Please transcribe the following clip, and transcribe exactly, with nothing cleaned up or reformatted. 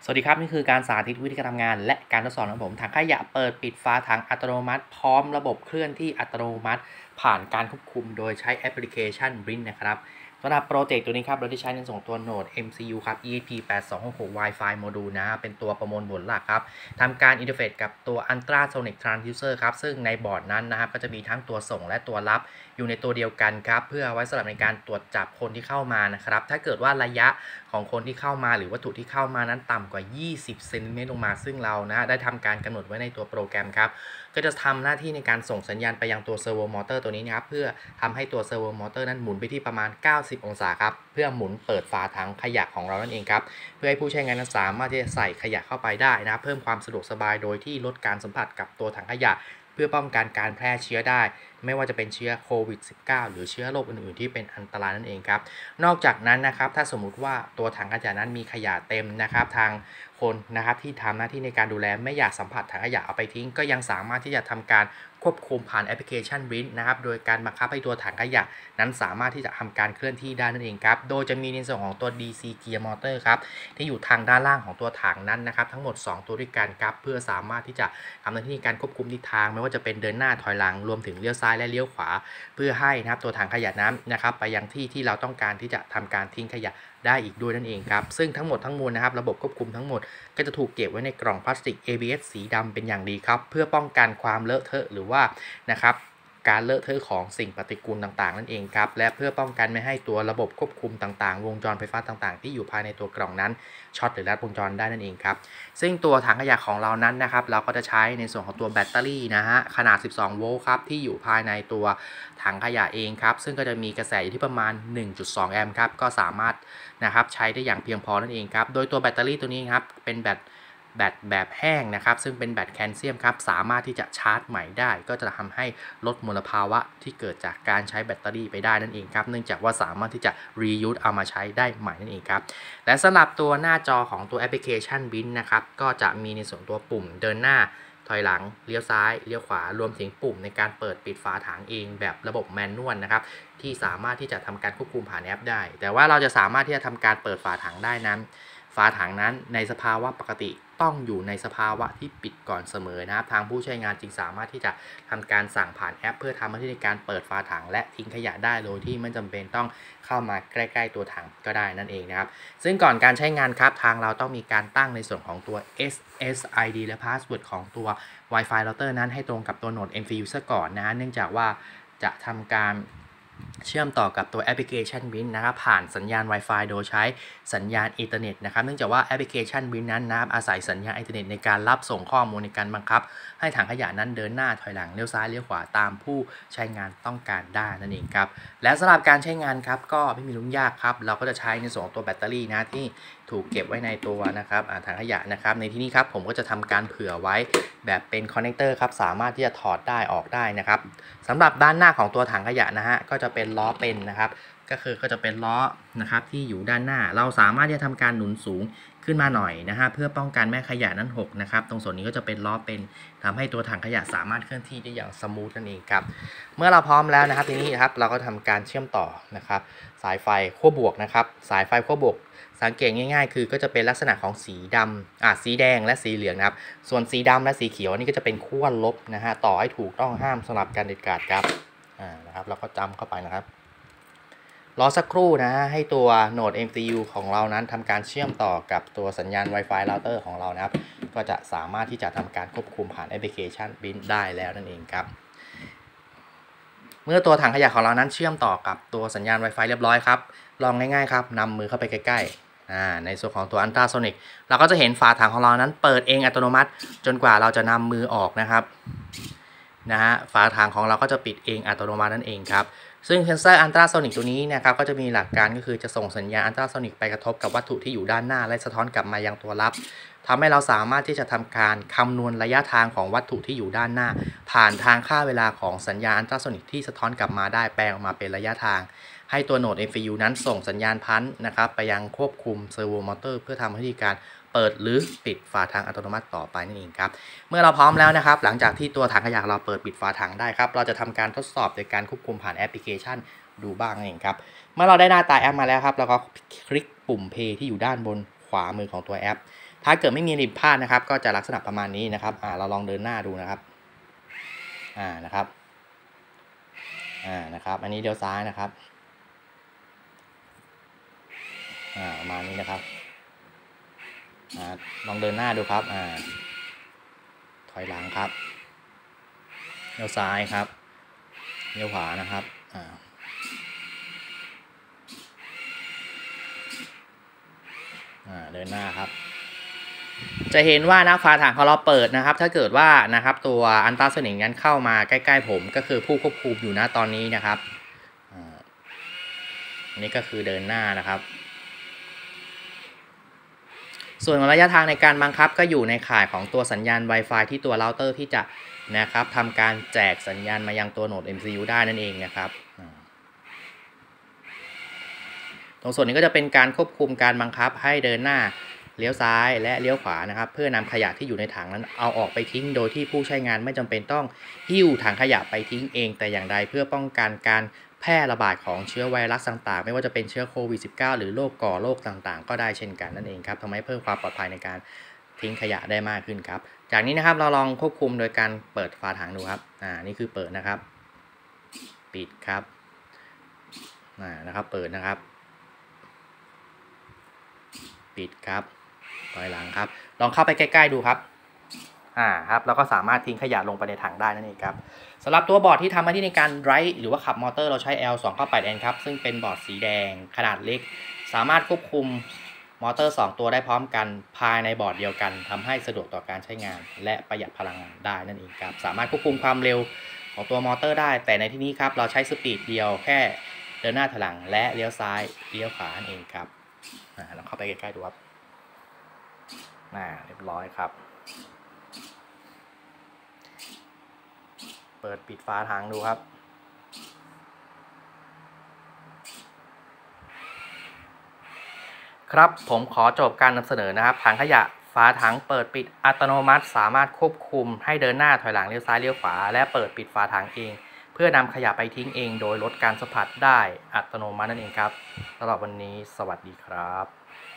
สวัสดีครับนี่คือการสาธิตวิธีการทำงานและการทดสอบของผมถังขยะเปิดปิดฝาถังอัตโนมัติพร้อมระบบเคลื่อนที่อัตโนมัติผ่านการควบคุมโดยใช้แอปพลิเคชัน บลินก์ นะครับสำหรับโปรเจกต์ตัวนี้ครับเราได้ใช้ในส่วนตัวโหนด เอ็ม ซี ยู ครับ อี เอส พี แปดสองหกหก Wi-Fi Module นะเป็นตัวประมวลผลหลักครับทำการอินเทอร์เฟซกับตัว Ultrasonic Transducer ครับซึ่งในบอร์ดนั้นนะครับก็จะมีทั้งตัวส่งและตัวรับอยู่ในตัวเดียวกันครับเพื่อไว้สำหรับในการตรวจจับคนที่เข้ามานะครับถ้าเกิดว่าระยะของคนที่เข้ามาหรือวัตถุที่เข้ามานั้นต่ำกว่ายี่สิบเซนติเมตรลงมาซึ่งเรานะได้ทำการกำหนดไว้ในตัวโปรแกรมครับก็จะทำหน้าที่ในการส่งสัญญาณไปยังตัวเซอร์โวมอเตอร์ตัวนี้นะครับเพื่อทำให้ตัวเซอร์โวมอเตอร์นั้นหมุนไปที่ประมาณเก้าสิบองศาครับเพื่อหมุนเปิดฝาถังขยะของเรานั่นเองครับเพื่อให้ผู้ใช้งานนั้นสามารถที่จะใส่ขยะเข้าไปได้นะเพิ่มความสะดวกสบายโดยที่ลดการสัมผัสกับตัวถังขยะเพื่อป้องกันการแพร่เชื้อได้ไม่ว่าจะเป็นเชื้อโควิด สิบเก้า หรือเชื้อโรคอื่นๆที่เป็นอันตรายนั่นเองครับนอกจากนั้นนะครับถ้าสมมุติว่าตัวถังขยะนั้นมีขยะเต็มนะครับทางคนนะครับที่ทำหน้าที่ในการดูแลไม่อยากสัมผัสถังขยะเอาไปทิ้งก็ยังสามารถที่จะทำการควบคุมผ่านแอปพลิเคชัน บลินก์ นะครับโดยการบังคับให้ตัวถังขยะนั้นสามารถที่จะทำการเคลื่อนที่ได้นั่นเองครับโดยจะมีในส่วนของตัว ดี ซี Gear Motor ครับที่อยู่ทางด้านล่างของตัวถังนั้นนะครับทั้งหมดสองตัวด้วยกันครับเพื่อสามารถที่จะทำหน้าที่ในการควบคุมทิศทางไม่ว่าจะเป็นเดินหน้าถอยหลังรวมถึงเลี้ยวซ้ายและเลี้ยวขวาเพื่อให้นะครับตัวถังขยะน้ำนะครับไปยังที่ที่เราต้องการที่จะทำการทิ้งขยะได้อีกด้วยนั่นเองครับซึ่งทั้งหมดทั้งมวลนะครับระบบควบคุมทั้งหมดก็จะถูกเก็บไว้ในกล่องพลาสติก เอ บี เอส สีดำเป็นอย่างดีครับเพื่อป้องกันความเลอะเทอะหรือว่านะครับการเลอะเทอะของสิ่งปฏิกูลต่างๆนั่นเองครับและเพื่อป้องกันไม่ให้ตัวระบบควบคุมต่างๆวงจรไฟฟ้าต่างๆที่อยู่ภายในตัวกล่องนั้นช็อตหรือลัดวงจรได้นั่นเองครับซึ่งตัวถังขยะของเรานั้นนะครับเราก็จะใช้ในส่วนของตัวแบตเตอรี่นะฮะขนาดสิบสองโวลต์ครับที่อยู่ภายในตัวถังขยะเองครับซึ่งก็จะมีกระแสอยู่ที่ประมาณ หนึ่งจุดสอง แอมป์ครับก็สามารถนะครับใช้ได้อย่างเพียงพอนั่นเองครับโดยตัวแบตเตอรี่ตัวนี้ครับเป็นแบตแบตแบบแห้งนะครับซึ่งเป็นแบตแคลเซียมครับสามารถที่จะชาร์จใหม่ได้ก็จะทำให้ลดมลภาวะที่เกิดจากการใช้แบตเตอรี่ไปได้นั่นเองครับเนื่องจากว่าสามารถที่จะ reuse เอามาใช้ได้ใหม่นั่นเองครับและสำหรับตัวหน้าจอของตัวแอปพลิเคชัน บลินก์ นะครับก็จะมีในส่วนตัวปุ่มเดินหน้าถอยหลังเลี้ยวซ้ายเลี้ยวขวารวมถึงปุ่มในการเปิดปิดฝาถังเองแบบระบบแมนนวลนะครับที่สามารถที่จะทำการควบคุมผ่านแอปได้แต่ว่าเราจะสามารถที่จะทำการเปิดฝาถังได้นั้นฝาถังนั้นในสภาวะปกติต้องอยู่ในสภาวะที่ปิดก่อนเสมอนะครับทางผู้ใช้งานจึงสามารถที่จะทำการสั่งผ่านแอปเพื่อทำหน้าที่ในการเปิดฝาถังและทิ้งขยะได้โดยที่ไม่จำเป็นต้องเข้ามาใกล้ๆตัวถังก็ได้นั่นเองนะครับซึ่งก่อนการใช้งานครับทางเราต้องมีการตั้งในส่วนของตัว เอส เอส ไอ ดี และ Password ของตัว Wi-Fi router นั้นให้ตรงกับตัวโหนด เอ็ม ซี ยู ซะก่อนนะเนื่องจากว่าจะทำการเชื่อมต่อกับตัวแอปพลิเคชัน บลินก์ นะครับผ่านสัญญาณ Wi-Fi โดยใช้สัญญาณอินเทอร์เน็ตนะครับเนื่องจากว่าแอปพลิเคชัน บลินก์ นั้นนะครับอาศัยสัญญาณอินเทอร์เน็ตในการรับส่งข้อมูลในการบังคับให้ถังขยะนั้นเดินหน้าถอยหลังเลี้ยวซ้ายเลี้ยวขวาตามผู้ใช้งานต้องการได้นั่นเองครับและสำหรับการใช้งานครับก็ไม่มียุ่งยากครับเราก็จะใช้ในส่วนของตัวแบตเตอรี่นะที่ถูกเก็บไว้ในตัวนะครับถังขยะนะครับในที่นี้ครับผมก็จะทำการเผื่อไว้แบบเป็นคอนเนคเตอร์ครับสามารถที่จะถอดได้ออกได้นะครับสำหรับด้านหน้าของตัวถังขยะนะฮะก็จะเป็นล้อเป็นนะครับก็คือก็จะเป็นล้อนะครับที่อยู่ด้านหน้าเราสามารถที่จะทำการหนุนสูงขึ้นมาหน่อยนะฮะเพื่อป้องกันแม่ขยะนั้นหกนะครับตรงส่วนนี้ก็จะเป็นล้อเป็นทำให้ตัวถังขยะสามารถเคลื่อนที่ได้อย่างสมูทนั่นเองครับเมื่อเราพร้อมแล้วนะครับทีนี้ครับเราก็ทำการเชื่อมต่อนะครับสายไฟขั้วบวกนะครับสายไฟขั้วบวกสังเกตง่ายๆคือก็จะเป็นลักษณะของสีดำอ่าสีแดงและสีเหลืองนะครับส่วนสีดำและสีเขียวนี่ก็จะเป็นขั้วลบนะฮะต่อให้ถูกต้องห้ามสำหรับการเด็ดขาดครับอ่านะครับเราก็จำเข้าไปนะครับรอสักครู่นะให้ตัวโหนด เอ็ม ซี ยู ของเรานั้นทำการเชื่อมต่อกับตัวสัญญาณ Wi-Fi router ของเรานะครับก็จะสามารถที่จะทำการควบคุมผ่านแอปพลิเคชัน บลินก์ ได้แล้วนั่นเองครับเมื่อตัวถังขยะของเรานั้นเชื่อมต่อกับตัวสัญญาณ Wi-Fi เรียบร้อยครับลองง่ายๆครับนำมือเข้าไปใกล้ๆในส่วนของตัว Ultrasonic เราก็จะเห็นฝาถังของเรานั้นเปิดเองอัตโนมัติจนกว่าเราจะนำมือออกนะครับนะฮะฝาถังของเราก็จะปิดเองอัตโนมัตินั่นเองครับซึ่งเซนเซอร์อัลตราโซนิกตัวนี้นะครับก็จะมีหลักการก็คือจะส่งสัญญาณอัลตราโซนิกไปกระทบกับวัตถุที่อยู่ด้านหน้าและสะท้อนกลับมายังตัวรับทำให้เราสามารถที่จะทำการคำนวณระยะทางของวัตถุที่อยู่ด้านหน้าผ่านทางค่าเวลาของสัญญาณอัลตราโซนิกที่สะท้อนกลับมาได้แปลงออกมาเป็นระยะทางให้ตัวโหนด เอ็ม ซี ยู นั้นส่งสัญญาณพันธ์นะครับไปยังควบคุมเซอร์โวมอเตอร์เพื่อทำให้การเปิดหรือปิดฝาถังอัตโนมัติต่อไปนั่นเองครับเมื่อเราพร้อมแล้วนะครับหลังจากที่ตัวถังขยะเราเปิดปิดฝาถังได้ครับเราจะทำการทดสอบโดยการควบคุมผ่านแอปพลิเคชันดูบ้างนั่นเองครับเมื่อเราได้หน้าตาแอปมาแล้วครับเราก็คลิกปุ่ม Play ที่อยู่ด้านบนขขวามือของตัวแอปถ้าเกิดไม่มีอะไรผิดพลาดนะครับก็จะลักษณะประมาณนี้นะครับอ่าเราลองเดินหน้าดูนะครับอ่านะครับอ่านะครับอันนี้เลี้ยวซ้ายนะครับอ่าประมาณนี้นะครับอ่าลองเดินหน้าดูครับอ่าถอยหลังครับเลี้ยวซ้ายครับเลี้ยวขวานะครับอ่าอ่าเดินหน้าครับจะเห็นว่านะฝาถังของเราเปิดนะครับถ้าเกิดว่านะครับตัวอันตราโซนิกนั้นเข้ามาใกล้ๆผมก็คือผู้ควบคุมอยู่นะตอนนี้นะครับอันนี้ก็คือเดินหน้านะครับส่วนระยะทางในการบังคับก็อยู่ในข่ายของตัวสัญญาณ Wi-Fi ที่ตัวเราเตอร์ที่จะนะครับทำการแจกสัญญาณมายังตัวโหนด เอ็ม ซี ยู ได้นั่นเองนะครับตรงส่วนนี้ก็จะเป็นการควบคุมการบังคับให้เดินหน้าเลี้ยวซ้ายและเลี้ยวขวานะครับเพื่อนำขยะที่อยู่ในถังนั้นเอาออกไปทิ้งโดยที่ผู้ใช้งานไม่จำเป็นต้องหิ้วถังขยะไปทิ้งเองแต่อย่างใดเพื่อป้องกันการแพร่ระบาดของเชื้อไวรัสต่างๆไม่ว่าจะเป็นเชื้อโควิด สิบเก้า หรือโรคก่อโรคต่างๆก็ได้เช่นกันนั่นเองครับทำให้เพิ่มความปลอดภัยในการทิ้งขยะได้มากขึ้นครับจากนี้นะครับเราลองควบคุมโดยการเปิดฝาถังดูครับอ่านี่คือเปิดนะครับปิดครับอ่านะครับเปิดนะครับปิดครับถอยหลังครับลองเข้าไปใกล้ๆดูครับอ่าครับแล้วก็สามารถทิ้งขยะลงไปในถังได้นั่นเองครับสำหรับตัวบอร์ดที่ทำหน้าที่ในการไรด์หรือว่าขับมอเตอร์เราใช้ แอล สองเก้าแปด เอ็น ครับซึ่งเป็นบอร์ดสีแดงขนาดเล็กสามารถควบคุมมอเตอร์สองตัวได้พร้อมกันภายในบอร์ดเดียวกันทำให้สะดวกต่อการใช้งานและประหยัดพลังงานได้นั่นเองครับสามารถควบคุมความเร็วของตัวมอเตอร์ได้แต่ในที่นี้ครับเราใช้สปีดเดียวแค่เดินหน้าถอยหลังและเลี้ยวซ้ายเลี้ยวขวานั่นเองครับอ่าลองเข้าไปใกล้ๆดูครับอ่าเรียบร้อยครับเปิดปิดฝาถังดูครับครับผมขอจบการนำเสนอนะครับถังขยะฝาถังเปิดปิดอัตโนมัติสามารถควบคุมให้เดินหน้าถอยหลังเลี้ยวซ้ายเลี้ยวขวาและเปิดปิดฝาถังเองเพื่อนำขยะไปทิ้งเองโดยลดการสัมผัสได้อัตโนมัตินั่นเองครับสำหรับวันนี้สวัสดีครับ